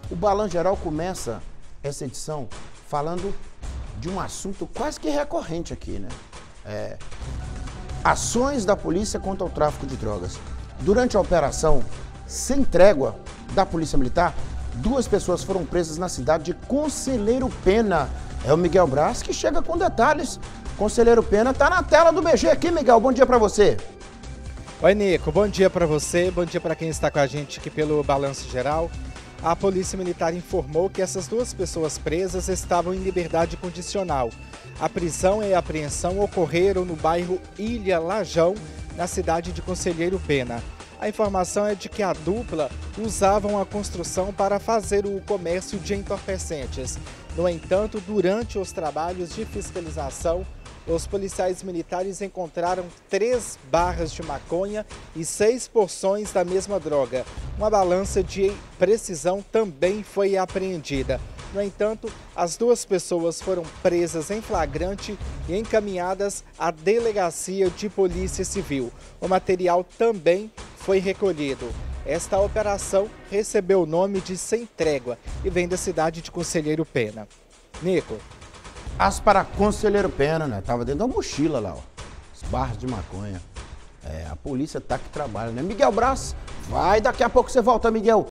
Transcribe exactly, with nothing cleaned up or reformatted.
O Balanço Geral começa essa edição falando de um assunto quase que recorrente aqui, né? É, ações da polícia contra o tráfico de drogas. Durante a operação Sem Trégua da Polícia Militar, duas pessoas foram presas na cidade de Conselheiro Pena. É o Miguel Braz que chega com detalhes. Conselheiro Pena tá na tela do B G aqui, Miguel. Bom dia para você. Oi, Nico. Bom dia para você, bom dia para quem está com a gente aqui pelo Balanço Geral. A Polícia Militar informou que essas duas pessoas presas estavam em liberdade condicional. A prisão e a apreensão ocorreram no bairro Ilha Lajão, na cidade de Conselheiro Pena. A informação é de que a dupla usavam a construção para fazer o comércio de entorpecentes. No entanto, durante os trabalhos de fiscalização, os policiais militares encontraram três barras de maconha e seis porções da mesma droga. Uma balança de precisão também foi apreendida. No entanto, as duas pessoas foram presas em flagrante e encaminhadas à Delegacia de Polícia Civil. O material também foi recolhido. Esta operação recebeu o nome de Sem Trégua e vem da cidade de Conselheiro Pena. Nico. As para Conselheiro Pena, né? Tava dentro da mochila lá, ó. As barras de maconha. É, a polícia tá que trabalha, né? Miguel Braz, vai, daqui a pouco você volta, Miguel.